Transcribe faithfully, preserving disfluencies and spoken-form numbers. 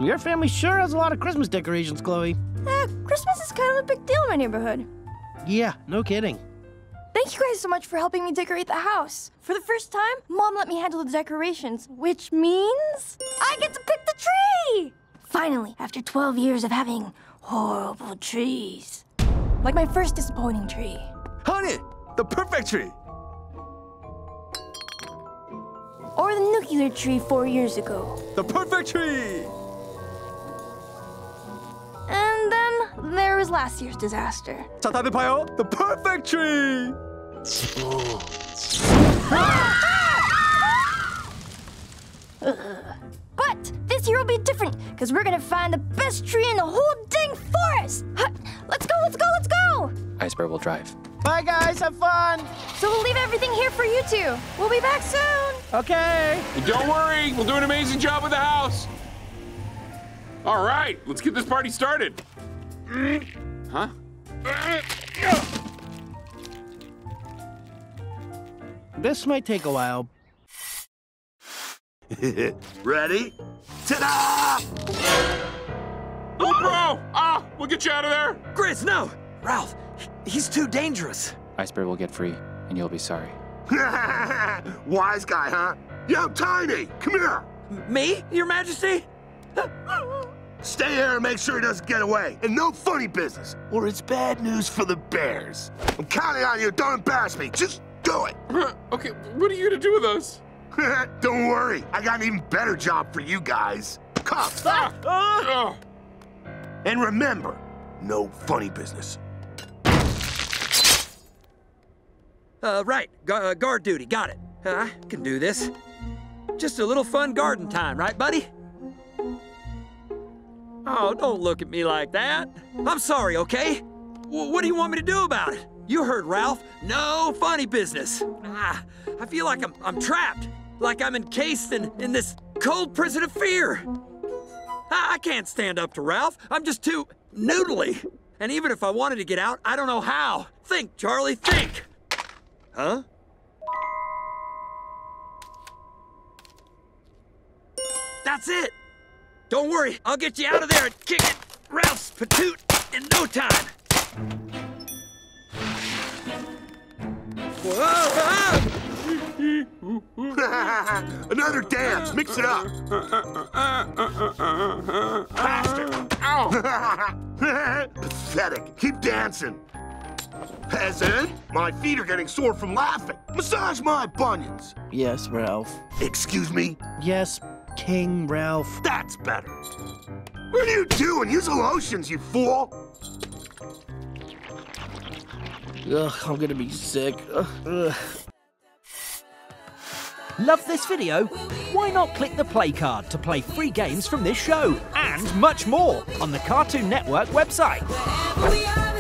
Your family sure has a lot of Christmas decorations, Chloe. Eh, Christmas is kind of a big deal in my neighborhood. Yeah, no kidding. Thank you guys so much for helping me decorate the house. For the first time, Mom let me handle the decorations, which means I get to pick the tree! Finally, after twelve years of having horrible trees. Like my first disappointing tree. Honey, the perfect tree. Or the nuclear tree four years ago. The perfect tree. And then there was last year's disaster. 자, 다들 봐요. The perfect tree. But this year will be different, because we're gonna find the best tree in the whole dang forest! Let's go, let's go, let's go! Ice Bear will drive. Bye, guys. Have fun. So we'll leave everything here for you two. We'll be back soon. Okay. And don't worry, we'll do an amazing job with the house. All right, let's get this party started. Huh? This might take a while. Ready? Ta-da! Oh, bro! Ah, we'll get you out of there. Grizz, no! Ralph, he's too dangerous. Ice Bear will get free, and you'll be sorry. Wise guy, huh? Yo, Tiny, come here. Me, Your Majesty? Stay here and make sure he doesn't get away. And no funny business, or it's bad news for the Bears. I'm counting on you. Don't embarrass me. Just do it. Okay, what are you gonna do with us? Don't worry. I got an even better job for you guys. Cuffs. Ah! Ah! And remember, no funny business. Uh, right. Gu uh, guard duty. Got it. Uh, I can do this. Just a little fun garden time, right, buddy? Oh, don't look at me like that. I'm sorry, okay? W what do you want me to do about it? You heard Ralph. No funny business. Ah, I feel like I'm, I'm trapped. Like I'm encased in, in this cold prison of fear. I, I can't stand up to Ralph. I'm just too noodly. And even if I wanted to get out, I don't know how. Think, Charlie, think. Huh? That's it. Don't worry, I'll get you out of there and kick it Ralph's patoot in no time. Whoa! Another dance. Mix it up. Faster. Ow! Pathetic. Keep dancing. Peasant, my feet are getting sore from laughing. Massage my bunions. Yes, Ralph. Excuse me? Yes, King Ralph. That's better. What are you doing? Use the lotions, you fool. Ugh, I'm gonna be sick. Ugh, ugh. Love this video? Why not click the play card to play free games from this show and much more on the Cartoon Network website.